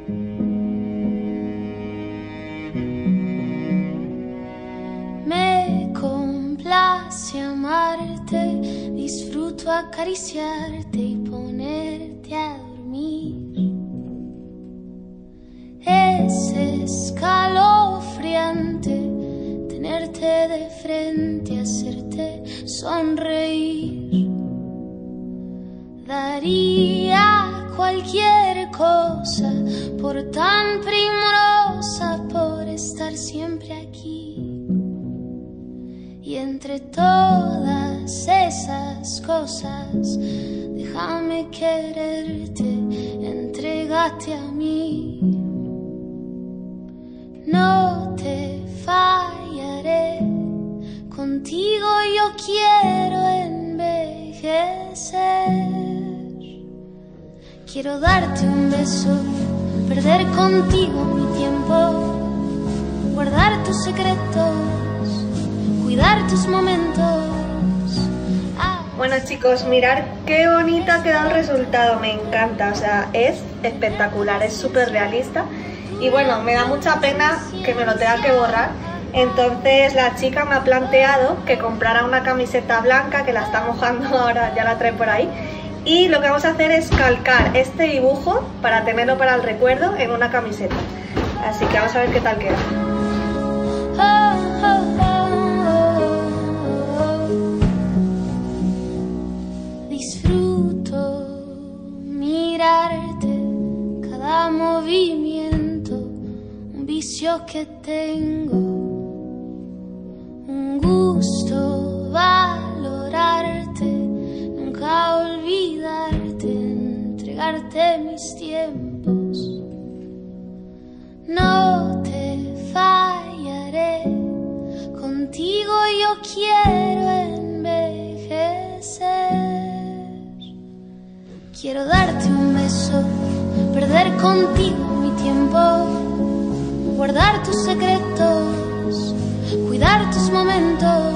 Me complace amarte, disfruto acariciarte y ponerte a dormir. Es escalofriante tenerte de frente, hacerte sonreír. Daría cualquier cosa por tan primorosa, por estar siempre aquí. Y entre todas esas cosas, déjame quererte, entrégate a mí. No te fallaré, contigo yo quiero envejecer. Quiero darte un beso, perder contigo mi tiempo, guardar tus secretos, cuidar tus momentos. Bueno chicos, mirad qué bonita queda el resultado, me encanta, o sea, es espectacular, es súper realista. Y bueno, me da mucha pena que me lo tenga que borrar. Entonces la chica me ha planteado que comprara una camiseta blanca, que la está mojando ahora, ya la trae por ahí. Y lo que vamos a hacer es calcar este dibujo para tenerlo para el recuerdo en una camiseta. Así que vamos a ver qué tal queda. Disfruto mirarte, cada movimiento, un vicio que tengo, un gusto valorarte, nunca olvidarte, entregarte mis tiempos. No te fallaré, contigo yo quiero envejecer. Quiero darte un beso, perder contigo mi tiempo, guardar tus secretos, cuidar tus momentos.